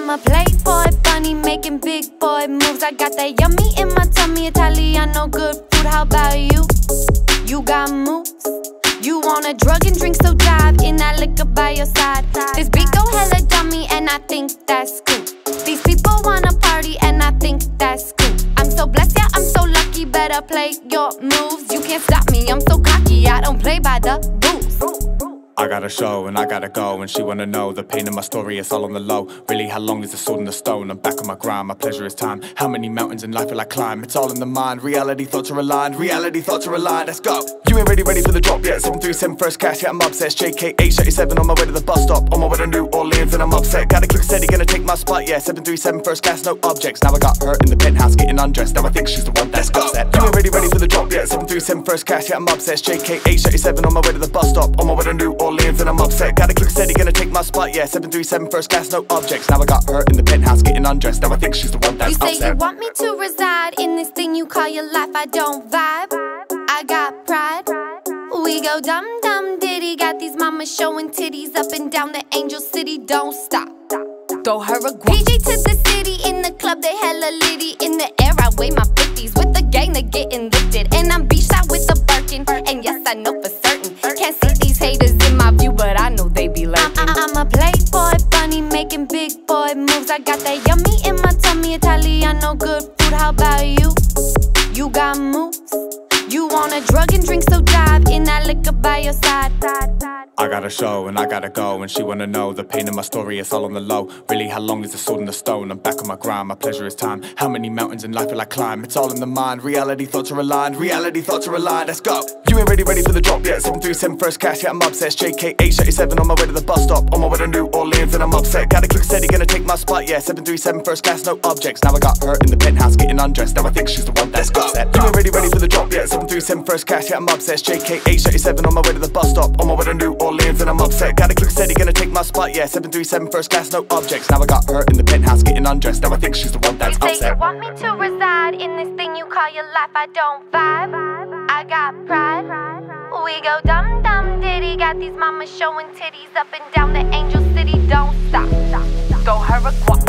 I'm a playboy bunny making big boy moves. I got that yummy in my tummy, Italiano good food. How about you? You got moves. You want a drug and drink, so dive in that liquor by your side. This beat go hella dummy and I think that's cool. These people wanna party and I think that's cool. I'm so blessed, yeah, I'm so lucky. Better play your moves. You can't stop me, I'm so cocky. I don't play by the rules. I got a show and I gotta go, and she wanna know the pain of my story, it's all on the low. Really, how long is the sword in the stone? I'm back on my grind, my pleasure is time. How many mountains in life will I climb? It's all in the mind, reality thoughts are aligned. Reality thoughts are aligned, let's go. You ain't ready for the drop yet. 737 first cash, yeah, I'm obsessed. JK 837 on my way to the bus stop, on my way to New Orleans and I'm upset. Gotta keep steady, gonna take my spot, yeah. 737 first class, no objects. Now I got her in the penthouse getting undressed. Now I think she's the one that's upset. You ain't ready for the drop yet. 737 first cash, yeah, I'm obsessed. JK 837 on my way to the bus stop, on my way to New Orleans and I'm upset. Gotta keep steady, gonna take my spot, yeah. 737 first class, no objects. Now I got her in the penthouse getting undressed. Now I think she's the one that's upset. You say you want me to reside in this thing you call your life. I don't vibe, I got pride. We go dum dum diddy. Got these mamas showing titties up and down the Angel City. Don't stop, throw her a guap. PG to the city, in the club they hella litty. In the air I weigh my 50s, with the gang they getting lifted. And I'm beach out with the Birkin, and yes I know for certain. Can't see these haters in my view, but I know they be lurking. I'm a playboy bunny making big boy moves. I got that yummy in my tummy, Italiano good food. How about you? You got moves. You want a drug and drink, so dive in that liquor by your side. I got a show and I gotta go, and she wanna know the pain of my story, it's all on the low. Really, how long is the sword in the stone? I'm back on my grind, my pleasure is time. How many mountains in life will I climb? It's all in the mind, reality thoughts are aligned. Reality thoughts are aligned, let's go. You ain't ready for the drop yet. 737 first cash, yeah, I'm obsessed. JK 837 on my way to the bus stop, on my way to New Orleans and I'm upset. Gotta keep steady, gonna take my spot, yeah. 737 first class, no objects. Now I got her in the penthouse getting undressed. Now I think she's the one that's upset. You ain't ready for the drop yet. 737 first cash, yeah, I'm obsessed. JK 837 on my way to the bus stop, on my way to New Orleans and I'm upset. Gotta keep steady, gonna take my spot, yeah. 737 first class, no objects. Now I got her in the penthouse getting undressed. Now I think she's the one that's upset. You say you want me to reside in this thing you call your life. I don't vibe, I got pride. We go dum dum diddy. Got these mamas showing titties up and down the Angel City. Don't stop, throw her a guap.